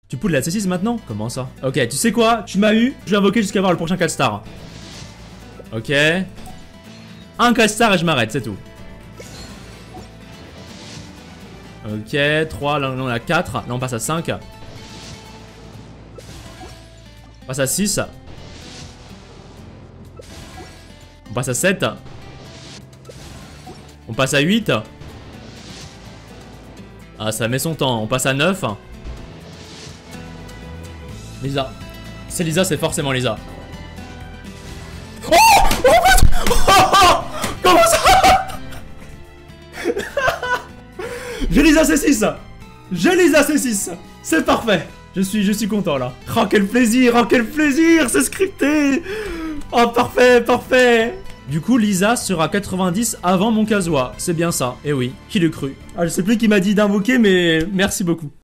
Tu poules la C6 maintenant? Comment ça? Ok, tu sais quoi? Tu m'as eu, je vais invoquer jusqu'à voir le prochain 4 stars. Ok. Un 4 stars et je m'arrête, c'est tout. Ok, 3, là on a 4, là on passe à 5. On passe à 6. On passe à 7. On passe à 8. Ah, ça met son temps. On passe à 9. Lisa. C'est Lisa, c'est forcément Lisa. Oh, comment ça? J'ai Lisa C6. J'ai Lisa C6. C'est parfait. Je suis content là. Oh quel plaisir, c'est scripté. Oh parfait, parfait. Du coup Lisa sera 90 avant mon Kazuha. C'est bien ça. Eh oui, qui le cru? Ah je sais plus qui m'a dit d'invoquer mais merci beaucoup.